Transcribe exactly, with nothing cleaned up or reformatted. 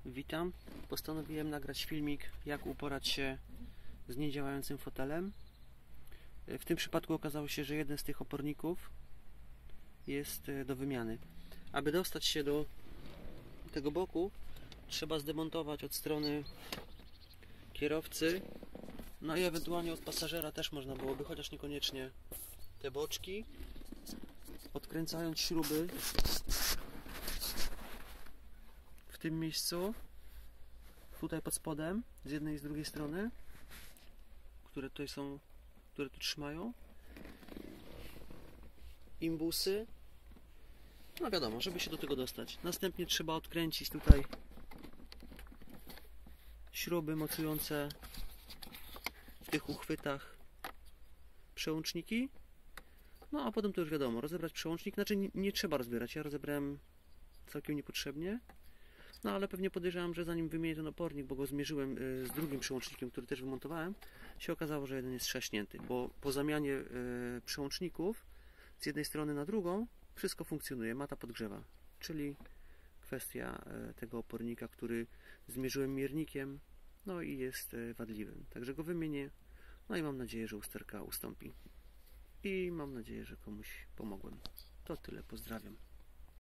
Witam. Postanowiłem nagrać filmik, jak uporać się z niedziałającym fotelem. W tym przypadku okazało się, że jeden z tych oporników jest do wymiany. Aby dostać się do tego boku, trzeba zdemontować od strony kierowcy, no i ewentualnie od pasażera też można byłoby, chociaż niekoniecznie, te boczki, odkręcając śruby w tym miejscu, tutaj pod spodem, z jednej i z drugiej strony, które tutaj są, które tu trzymają, imbusy, no wiadomo, żeby się do tego dostać. Następnie trzeba odkręcić tutaj śruby mocujące w tych uchwytach przełączniki, no a potem to już wiadomo, rozebrać przełącznik, znaczy nie, nie trzeba rozbierać, ja rozebrałem całkiem niepotrzebnie. No ale pewnie podejrzewam, że zanim wymienię ten opornik, bo go zmierzyłem z drugim przełącznikiem, który też wymontowałem, się okazało, że jeden jest trzaśnięty, bo po zamianie przełączników z jednej strony na drugą wszystko funkcjonuje, mata podgrzewa, czyli kwestia tego opornika, który zmierzyłem miernikiem, no i jest wadliwym. Także go wymienię, no i mam nadzieję, że usterka ustąpi. I mam nadzieję, że komuś pomogłem. To tyle, pozdrawiam.